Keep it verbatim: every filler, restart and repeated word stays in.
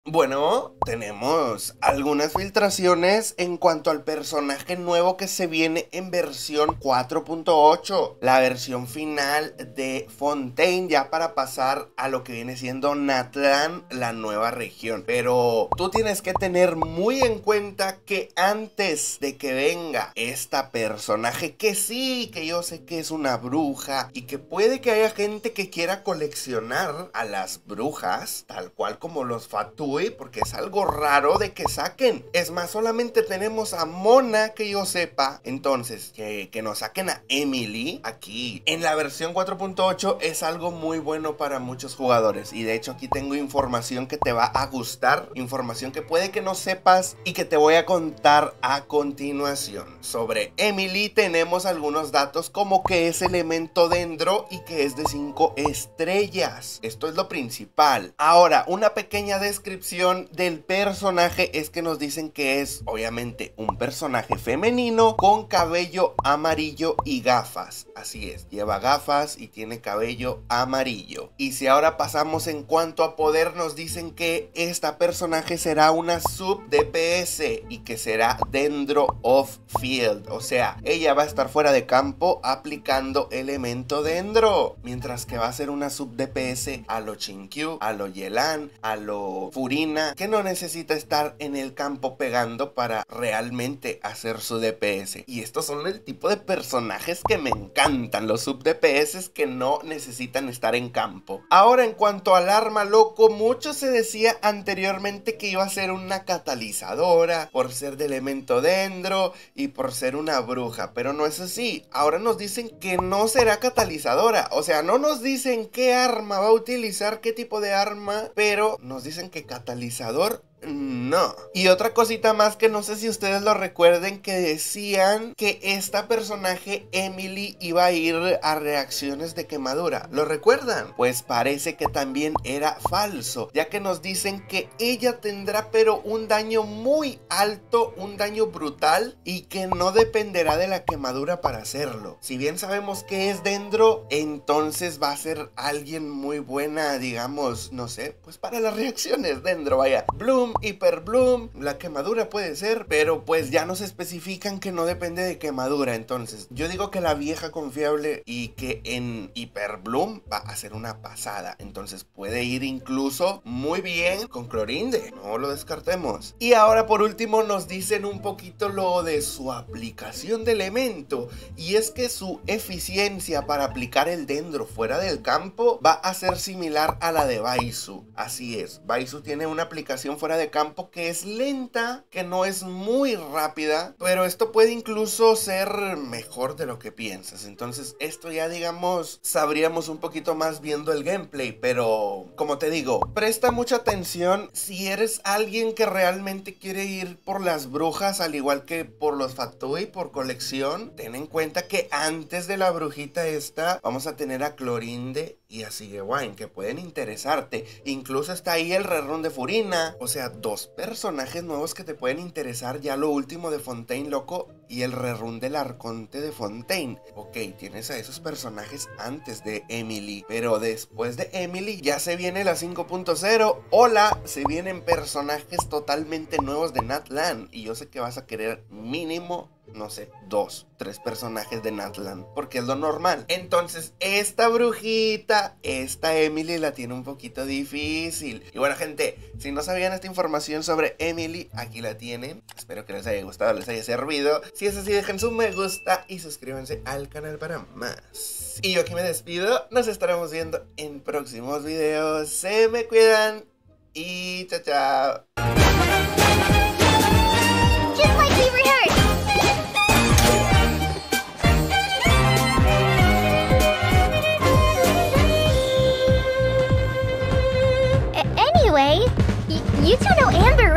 Bueno, tenemos algunas filtraciones en cuanto al personaje nuevo que se viene en versión cuatro punto ocho, la versión final de Fontaine, ya para pasar a lo que viene siendo Natlan, la nueva región. Pero tú tienes que tener muy en cuenta que antes de que venga esta personaje, que sí, que yo sé que es una bruja y que puede que haya gente que quiera coleccionar a las brujas, tal cual como los Fatui, porque es algo raro de que saquen. Es más, solamente tenemos a Mona, que yo sepa. Entonces, que, que nos saquen a Emily aquí en la versión cuatro punto ocho es algo muy bueno para muchos jugadores. Y de hecho aquí tengo información que te va a gustar, información que puede que no sepas y que te voy a contar a continuación. Sobre Emily tenemos algunos datos como que es elemento dendro y que es de cinco estrellas. Esto es lo principal. Ahora, una pequeña descripción del personaje es que nos dicen que es obviamente un personaje femenino con cabello amarillo y gafas. Así es, lleva gafas y tiene cabello amarillo. Y si ahora pasamos en cuanto a poder, nos dicen que esta personaje será una sub D P S y que será dentro of field, o sea, ella va a estar fuera de campo aplicando elemento dendro, mientras que va a ser una sub D P S a lo Chinkyu, a lo Yelan, a lo Furina, que no necesita estar en el campo pegando para realmente hacer su D P S. Y estos son el tipo de personajes que me encantan, los sub D P S que no necesitan estar en campo. Ahora, en cuanto al arma, loco, mucho se decía anteriormente que iba a ser una catalizadora por ser de elemento dendro y por ser una bruja, pero no es así. Ahora nos dicen que no será catalizadora, o sea, no nos dicen qué arma va a utilizar, qué tipo de arma, pero nos dicen que catalizador no. Y otra cosita más que no sé si ustedes lo recuerden, que decían que esta personaje Emily iba a ir a reacciones de quemadura. ¿Lo recuerdan? Pues parece que también era falso, ya que nos dicen que ella tendrá pero un daño muy alto, un daño brutal, y que no dependerá de la quemadura para hacerlo. Si bien sabemos que es dendro, entonces va a ser alguien muy buena, digamos, no sé, pues para las reacciones dendro, vaya. Bloom, Hyper Bloom, la quemadura puede ser, pero pues ya nos especifican que no depende de quemadura. Entonces yo digo que la vieja confiable y que en Hyper Bloom va a ser una pasada, entonces puede ir incluso muy bien con Clorinde, no lo descartemos. Y ahora por último nos dicen un poquito lo de su aplicación de elemento, y es que su eficiencia para aplicar el dendro fuera del campo va a ser similar a la de Baizu. Así es, Baizu tiene una aplicación fuera de campo que es lenta, que no es muy rápida, pero esto puede incluso ser mejor de lo que piensas. Entonces esto ya, digamos, sabríamos un poquito más viendo el gameplay, pero como te digo, presta mucha atención si eres alguien que realmente quiere ir por las brujas, al igual que por los Fatui, por colección. Ten en cuenta que antes de la brujita esta vamos a tener a Clorinde y a Sigewinne, que pueden interesarte. Incluso está ahí el rerun de Furina, o sea, dos personajes nuevos que te pueden interesar. Ya lo último de Fontaine, loco, y el rerun del Arconte de Fontaine. Ok, tienes a esos personajes antes de Emily, pero después de Emily ya se viene la cinco punto cero. Hola, se vienen personajes totalmente nuevos de Natlan, y yo sé que vas a querer mínimo, no sé, dos, tres personajes de Natlan, porque es lo normal. Entonces esta brujita, esta Emily la tiene un poquito difícil. Y bueno, gente, si no sabían esta información sobre Emily, aquí la tienen. Espero que les haya gustado, les haya servido. Si es así, dejen su me gusta y suscríbanse al canal para más. Y yo aquí me despido, nos estaremos viendo en próximos videos. Se me cuidan y chao, chao. Just like we rehearsed. Anyway, y you two know Amber,